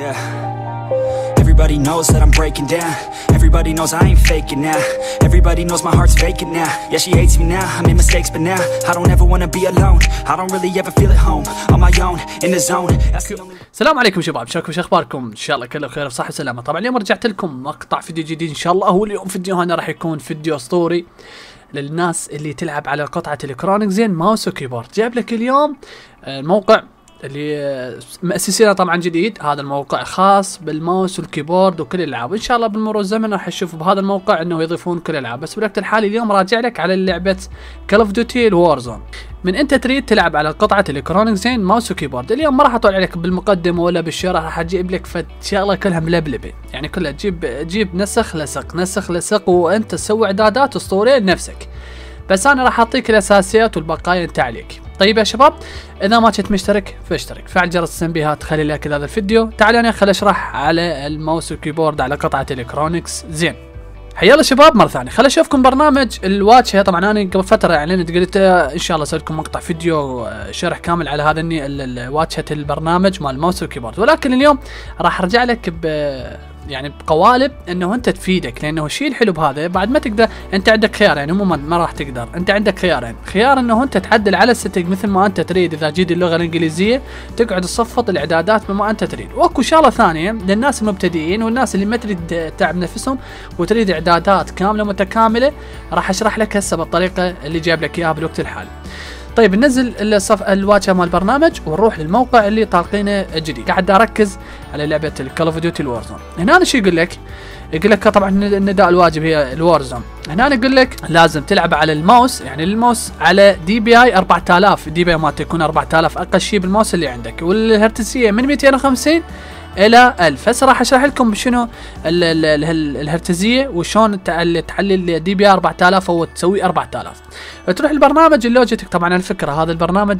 yeah. Everybody knows that I'm breaking down. Everybody knows I ain't faking now. Everybody knows my heart's vacant now. Yeah, she hates me now, I made mistakes but now I don't ever wanna be alone. I don't really ever feel at home. On my own, in the zone. That's the only... السلام عليكم شباب، شلونكم؟ شو اخباركم؟ ان شاء الله كله بخير وصحة وسلامة. طبعا اليوم رجعت لكم مقطع فيديو جديد ان شاء الله. واليوم فيديو هنا راح يكون فيديو اسطوري للناس اللي تلعب على قطعة الكترونيك زين ماوس وكيبورد. جايب لك اليوم الموقع اللي مؤسسينه طبعا جديد. هذا الموقع خاص بالماوس والكيبورد وكل الالعاب. ان شاء الله بالمرور الزمن راح تشوف بهذا الموقع انه يضيفون كل الالعاب، بس بالوقت الحالي اليوم راجع لك على لعبه كول اوف ديوتي الوارزون. من انت تريد تلعب على قطعه الكترونيك زين ماوس وكيبورد، اليوم ما راح اطول عليك بالمقدمه ولا بالشرح، راح اجيب لك فد شغله كلها ملبلبه، يعني كلها تجيب نسخ لصق وانت تسوي اعدادات اسطوريه لنفسك. بس انا راح اعطيك الاساسيات والبقايا انت عليك. طيب يا شباب، اذا ما كنت مشترك فاشترك، فعل جرس التنبيهات، خلي لك هذا الفيديو. تعال انا خل اشرح على الماوس والكيبورد على قطعه الكترونكس زين. حيا الله شباب مره ثانيه، خل اشوفكم برنامج الواجهه. طبعا انا قبل فتره اعلنت قلت ان شاء الله اسوي لكم مقطع فيديو شرح كامل على هذا واجهه البرنامج مال الماوس والكيبورد، ولكن اليوم راح ارجع لك يعني بقوالب انه انت تفيدك، لانه الشيء الحلو بهذا بعد ما تقدر انت عندك خيار، يعني عموما ما راح تقدر، انت عندك خيارين. خيار انه انت تعدل على السيتنج مثل ما انت تريد، اذا جيت اللغه الانجليزيه تقعد تصفط الاعدادات بما انت تريد. واكو شغله ثانيه للناس المبتدئين والناس اللي ما تريد تعب نفسهم وتريد اعدادات كامله متكامله، راح اشرح لك هسه بالطريقه اللي جايب لك اياها بالوقت الحالي. طيب ننزل الواجهه مال البرنامج ونروح للموقع اللي طالقينه جديد. قاعد اركز على لعبه كول اوف ديوتي الوارزون. هنا أنا شو يقول لك طبعا النداء الواجب هي الوارزون. هنا أنا اقول لك لازم تلعب على الماوس، يعني الماوس على دي بي اي 4000، دي بي اي مالته يكون 4000 اقل شيء بالماوس اللي عندك، والهرتزيه من 250 الى 1000. هسه راح اشرح لكم شنو الهرتزيه وشلون تعلي الدي بي 4000 او تسوي 4000. تروح البرنامج اللوجيتك. طبعا على فكره هذا البرنامج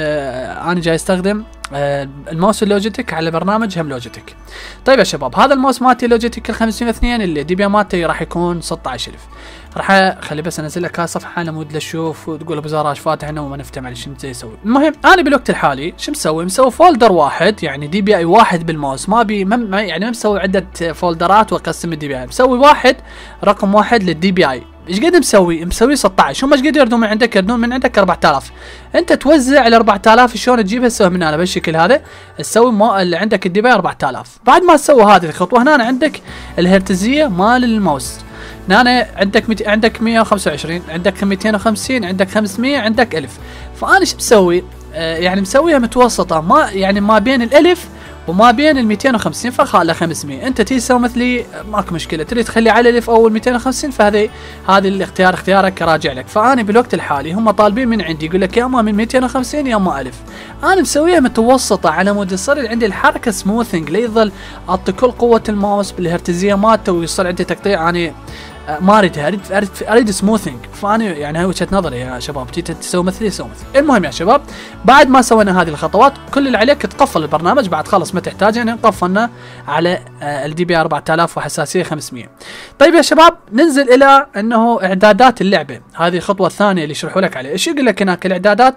انا جاي استخدم الماوس اللوجيتك على برنامج هم لوجيتك. طيب يا شباب، هذا الماوس مالتي لوجيتك ال 502 اللي دي بي مالتي راح يكون 16000. راح اخلي بس انزل لك صفحه على مود لتشوف وتقول ابو زراش فاتح هنا وما نفتهم على شو يسوي. المهم انا بالوقت الحالي شو مسوي فولدر واحد، يعني دي بي اي واحد بالماوس، ما يعني ما مسوي عده فولدرات واقسم الدي بي اي، مسوي واحد رقم واحد للدي بي اي. ايش قد مسوي 16. هم ايش قد يردون من عندك؟ يردون من عندك 4000. انت توزع ال 4000 شلون تجيبها؟ تسويها من هنا بالشكل هذا، تسوي اللي عندك الدي بي 4000. بعد ما تسوي هذه الخطوه هنا عندك الهرتزيه مال الماوس. هنا عندك 125، عندك 250، عندك 500، عندك 1000. فانا ايش مسوي؟ يعني مسويها متوسطه، ما يعني ما بين الالف وما بين ال 250، فخلى 500. انت تسوي مثلي ماكو مشكله، تريد تخلي على الالف او ال 250 فهذه الاختيار اختيارك راجع لك. فانا بالوقت الحالي هم طالبين من عندي يقول لك يا اما من 250 يا اما 1000. انا مسويها متوسطه على مود يصير عندي الحركه سموثنج، ليظل اعطي كل قوه الماوس بالهرتزيه مالته ويصير عندي تقطيع. انا ما اريدها، اريد سموثنج. فانا يعني هاي وجهه نظري يا شباب، تسوي مثلي سوي مثلي. المهم يا شباب، بعد ما سوينا هذه الخطوات كل اللي عليك تقفل البرنامج. بعد خلص ما تحتاج، يعني قفلنا على الدي بي 4000 وحساسيه 500. طيب يا شباب، ننزل الى انه اعدادات اللعبه. هذه الخطوه الثانيه اللي يشرحوا لك عليها. ايش يقول لك هناك؟ الاعدادات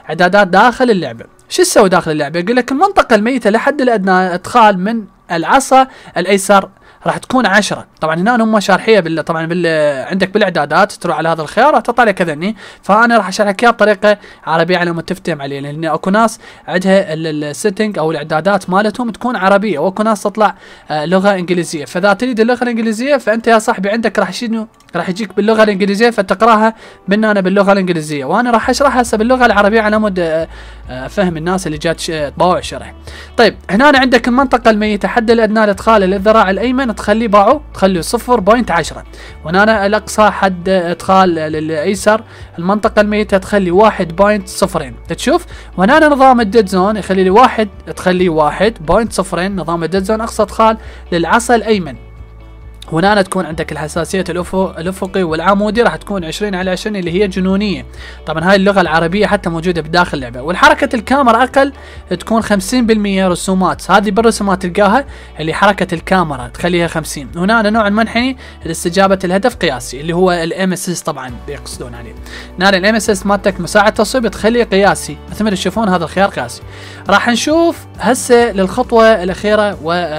داخل اللعبه. شو تسوي داخل اللعبه؟ يقول لك المنطقه الميته لحد الادنى ادخال من العصا الايسر راح تكون 10. طبعا هنا هم شارحيه طبعا عندك بالاعدادات تروح على هذا الخيار راح تطلع لك كذني. فانا راح اشرح لك اياه بطريقه عربيه على ما تفتهم عليه، لان اكو ناس عندها السيتنج او الاعدادات مالتهم تكون عربيه، واكو ناس تطلع لغه انجليزيه. فاذا تريد اللغه الانجليزيه فانت يا صاحبي عندك راح يجيك باللغه الانجليزيه فتقراها من انا باللغه الانجليزيه، وانا راح اشرحها هسه باللغه العربيه على مود افهم الناس اللي جات تطاوع الشرح. طيب هنا عندك المنطقه الميته حد الادنى لادخال للذراع الايمن تخليه تخليه 0.10، وهنا الاقصى حد ادخال للايسر المنطقه الميته تخلي 1.0. تشوف وهنا نظام الديد زون يخلي لي 1 تخليه 1.0. نظام الديد زون اقصى ادخال للعصا الايمن. هنا تكون عندك الحساسية الأفقي والعمودي راح تكون 20/20 اللي هي جنونية. طبعا هاي اللغة العربية حتى موجودة بداخل اللعبة. والحركة الكاميرا أقل تكون 50% رسومات. هذه بالرسومات تلقاها اللي حركة الكاميرا تخليها 50. هنا نوع المنحني لاستجابة الهدف قياسي اللي هو الMSS طبعا بيقصدون عليه. هنا الMSS مالتك مساعد تصويب تخليه قياسي، مثل ما تشوفون هذا الخيار قياسي. راح نشوف هسه للخطوه الاخيره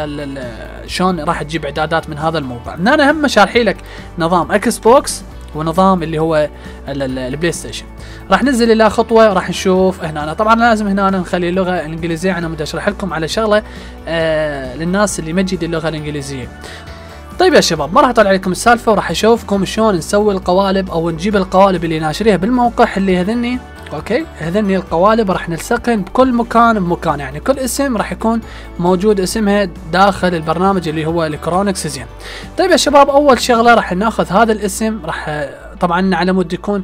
وشون راح تجيب اعدادات من هذا الموقع. انا هم شارحي لك نظام اكس بوكس ونظام اللي هو البلاي ستيشن. راح ننزل الى خطوه راح نشوف هنا. طبعا لازم هنا نخلي اللغه الانجليزيه. انا بدي اشرح لكم على شغله للناس اللي ما تجيد اللغه الانجليزيه. طيب يا شباب، ما راح اطلع عليكم السالفه وراح اشوفكم شلون نسوي القوالب او نجيب القوالب اللي ناشريها بالموقع اللي هذني. اوكي، هذني القوالب راح نلصقهن بكل مكان بمكان، يعني كل اسم راح يكون موجود اسمها داخل البرنامج اللي هو الكرونكس زين. طيب يا شباب، اول شغله راح ناخذ هذا الاسم. راح طبعا على مود يكون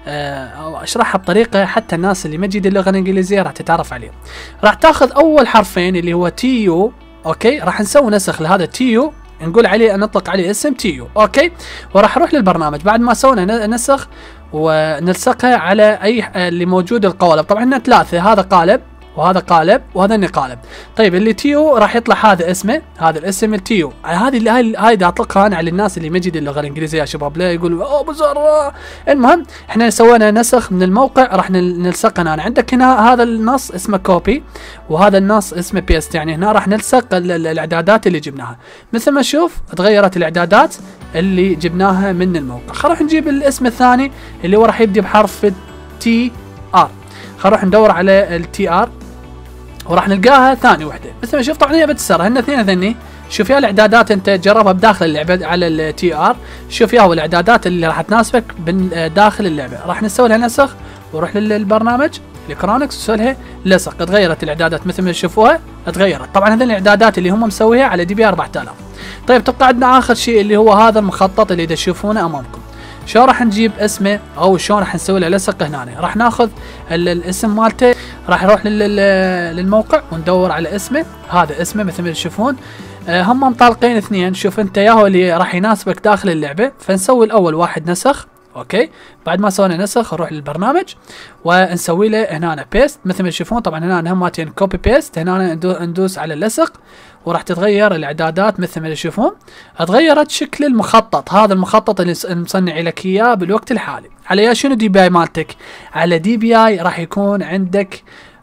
اشرحها بطريقه حتى الناس اللي ما تجيد اللغه الانجليزيه راح تتعرف عليه. راح تاخذ اول حرفين اللي هو تي يو. اوكي، راح نسوي نسخ لهذا تي يو، نقول عليه نطلق عليه اسم تيو. اوكي، وراح اروح للبرنامج بعد ما سوينا نسخ ونلصقها على اي اللي موجود القوالب. طبعا عندنا ثلاثه، هذا قالب وهذا قالب وهذا قالب. طيب اللي تيو راح يطلع هذا اسمه، هذا الاسم التيو. هذه اللي هاي اطلقها انا على الناس اللي ما يجيد اللغه الانجليزيه يا شباب، لا يقولوا اوه بزر. المهم احنا سوينا نسخ من الموقع، راح نلصقها هنا. عندك هنا هذا النص اسمه كوبي وهذا النص اسمه بيست، يعني هنا راح نلصق الاعدادات اللي جبناها. مثل ما نشوف تغيرت الاعدادات اللي جبناها من الموقع. خلينا نجيب الاسم الثاني اللي هو راح يبدي بحرف تي ار. خلينا نروح ندور على التي ار وراح نلقاها ثاني وحده. مثل ما شوف طبعا هي بتسر هن اثنين ذني. شوف يا الاعدادات انت جربها بداخل اللعبه على التي ار، شوف يا الاعدادات اللي راح تناسبك داخل اللعبه. راح نسوي لها نسخ ونروح للبرنامج الكرونكس ونسوي لها لصق. تغيرت الاعدادات مثل ما تشوفوها تغيرت. طبعا هذول الاعدادات اللي هم مسويها على دي بي 4000. طيب تبقى عندنا اخر شيء اللي هو هذا المخطط اللي تشوفونه امامكم. شو راح نجيب اسمه او شلون راح نسوي له لصق هنا؟ راح ناخذ الاسم مالته، راح نروح للموقع وندور على اسمه. هذا اسمه مثل ما تشوفون هم مطالقين اثنين. شوف انت ياهو اللي راح يناسبك داخل اللعبه. فنسوي الاول واحد نسخ. اوكي، بعد ما سوينا نسخ نروح للبرنامج ونسوي له هنا بيست مثل ما تشوفون. طبعا هنا هماتين كوبي بيست. هنا ندوس على اللصق وراح تتغير الاعدادات مثل ما تشوفون. تغيرت شكل المخطط. هذا المخطط اللي مصنع لك اياه بالوقت الحالي. على شنو دي بي اي مالتك؟ على دي بي اي راح يكون عندك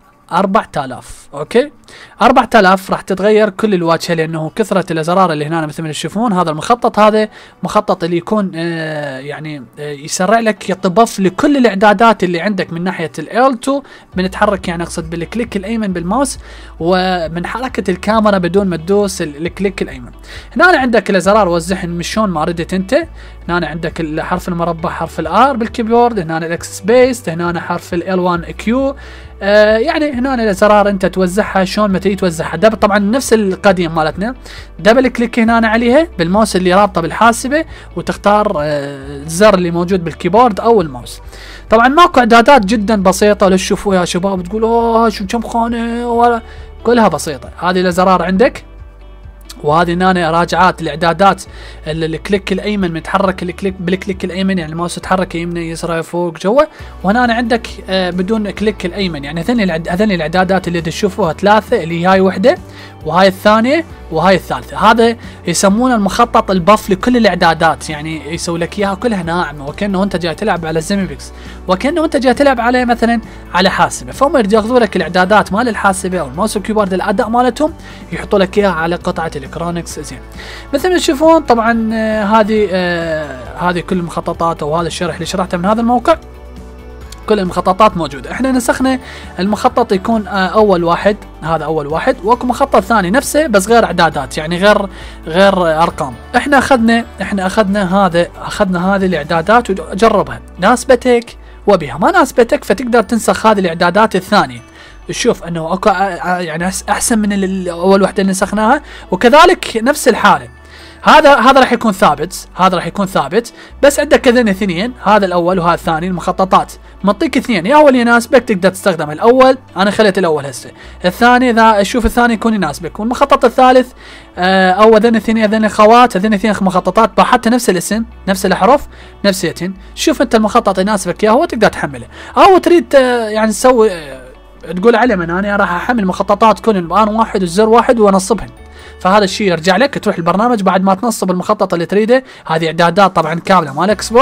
4000. اوكي، 4000 راح تتغير كل الواجهه لانه كثره الازرار اللي هنا مثل ما تشوفون. هذا المخطط هذا مخطط اللي يكون يعني يسرع لك يطبف لكل الاعدادات اللي عندك من ناحيه ال2 بنتحرك، يعني اقصد بالكليك الايمن بالماوس ومن حركه الكاميرا بدون ما تدوس الكليك الايمن. هنا عندك الازرار وزعهم مش شلون ما ردت انت. هنا عندك حرف المربع حرف الار بالكيبورد، هنا الاكس سبيس، هنا حرف ال1 كيو. يعني هنا الازرار انت توزعها شلون ما تريد توزعها. طبعا نفس القديم مالتنا، دبل كليك هنا عليها بالماوس اللي رابطه بالحاسبه وتختار الزر اللي موجود بالكيبورد او الماوس. طبعا ماكو اعدادات جدا بسيطه لو تشوفوها يا شباب تقول اوه شو كم خانه، كلها بسيطه. هذه الازرار عندك وهذه هنا راجعات الاعدادات. الكليك الايمن متحرك الكليك بالكليك الايمن، يعني الماوس يتحرك يمنى يسرى فوق جوا. وهنا عندك بدون كليك الايمن. يعني هذني الاعدادات اللي تشوفوها ثلاثه، اللي هاي وحده وهاي الثانيه وهاي الثالثه. هذا يسمونه المخطط البف لكل الاعدادات، يعني يسوي لك اياها كلها ناعمه وكانه انت جاي تلعب على زيمبكس، وكانه انت جاي تلعب على مثلا على حاسبه. فهم ياخذوا لك الاعدادات مال الحاسبه او الماوس والكيبورد الاداء مالتهم يحطوا لك اياها على قطعه الكترونكس زين. مثل ما تشوفون طبعا هذه كل المخططات وهذا الشرح اللي شرحته من هذا الموقع. كل المخططات موجودة. احنا نسخنا المخطط يكون اول واحد، هذا اول واحد، واكو مخطط ثاني نفسه بس غير اعدادات، يعني غير ارقام. احنا اخذنا هذه الاعدادات وجربها، ناسبتك وبها، ما ناسبتك فتقدر تنسخ هذه الاعدادات الثانية. شوف انه اكو يعني احسن من اول وحده اللي نسخناها، وكذلك نفس الحالة. هذا راح يكون ثابت، هذا راح يكون ثابت، بس عندك هذين اثنين، هذا الاول وهذا الثاني. المخططات معطيك اثنين، يا هو اللي يناسبك تقدر تستخدمه. الاول انا خليت الاول هسه، الثاني اذا شوف الثاني يكون يناسبك، والمخطط الثالث او هذين اثنين، هذين اخوات، هذين اثنين مخططات حتى نفس الاسم نفس الاحرف نفسيتين. شوف انت المخطط يناسبك يا هو تقدر تحمله، او تريد يعني تسوي تقول عليه من انا راح احمل مخططات كل الان واحد والزر واحد وانصبهن. فهذا الشيء يرجع لك، تروح البرنامج بعد ما تنصب المخطط اللي تريده. هذه اعدادات طبعا كامله مال اكس بوكس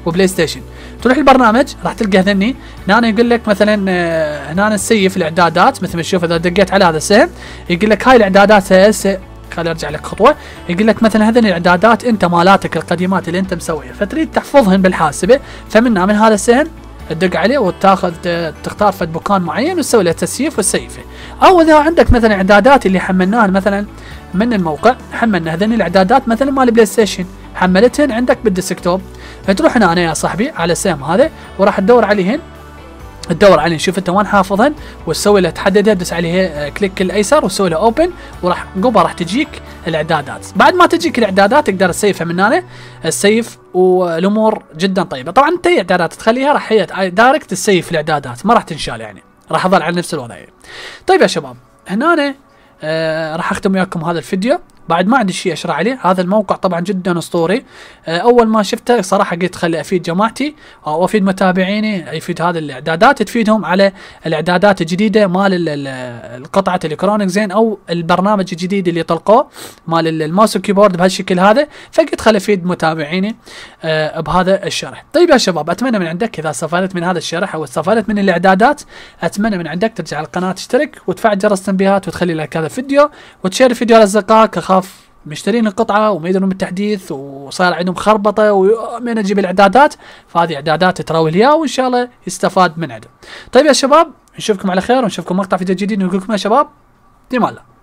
وبلاي ستيشن. تروح البرنامج راح تلقى هذني هنا يقول لك مثلا هنا السيف الاعدادات، مثل ما تشوف اذا دقيت على هذا السهم يقول لك هاي الاعدادات هسه. خليني ارجع لك خطوه. يقول لك مثلا هذني الاعدادات انت مالاتك القديمات اللي انت مسويها، فتريد تحفظهن بالحاسبه، فمنها من هذا السهم تدق عليه وتاخذ تختار فد مكان معين وتسوي له تسييف وتسيفه. او اذا عندك مثلا اعدادات اللي حملناها مثلا من الموقع، حملنا هذني الاعدادات مثلا مال البلاي ستيشن حملتهن عندك بالديسكتوب، فتروح هنا يا صاحبي على السهم هذا وراح تدور عليهن، تدور عليه شوف انت وين حافظهن وتسوي له تحددها، تدوس عليه كليك الايسر وتسوي له اوبن، وراح عقبها راح تجيك الاعدادات. بعد ما تجيك الاعدادات تقدر تسيفها من هنا السيف، والامور جدا طيبه. طبعا انت اعدادات تخليها راح هي دايركت تسيف الاعدادات، ما راح تنشال يعني، راح اظل على نفس الوضعيه. طيب يا شباب هنا راح اختم وياكم هذا الفيديو، بعد ما عندي شيء اشرح عليه. هذا الموقع طبعا جدا اسطوري، اول ما شفته صراحه قلت خلي افيد جماعتي او افيد متابعيني، يفيد هذه الاعدادات تفيدهم على الاعدادات الجديده مال القطعه الكترونيك زين، او البرنامج الجديد اللي طلقوه مال الماوس والكيبورد بهالشكل هذا، فقلت خلي افيد متابعيني بهذا الشرح. طيب يا شباب اتمنى من عندك اذا استفدت من هذا الشرح او استفدت من الاعدادات، اتمنى من عندك ترجع على القناه تشترك وتفعل جرس التنبيهات وتخلي لك هذا الفيديو وتشير الفيديو لاصدقائك، اخاف مشترين القطعه وما يدرون بالتحديث وصار عندهم خربطه ومن اجيب الاعدادات، فهذه اعدادات تراوي اياه وان شاء الله يستفاد من عندهم. طيب يا شباب نشوفكم على خير ونشوفكم مقطع فيديو جديد، ونقول لكم يا شباب ديم الله.